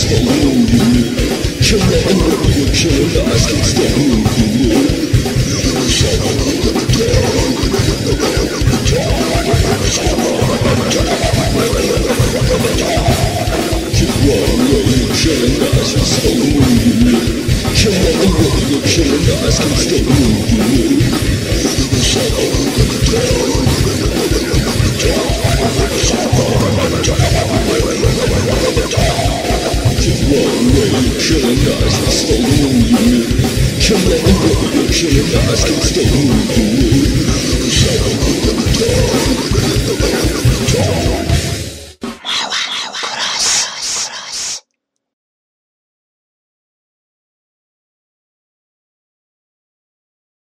stay moving. Killing what you're killing us can stay moving. Keep rolling, killing us can stay moving. Killing what you're killing us can stay moving. Killing us can stay moving. Killing what you're killing us can stay moving.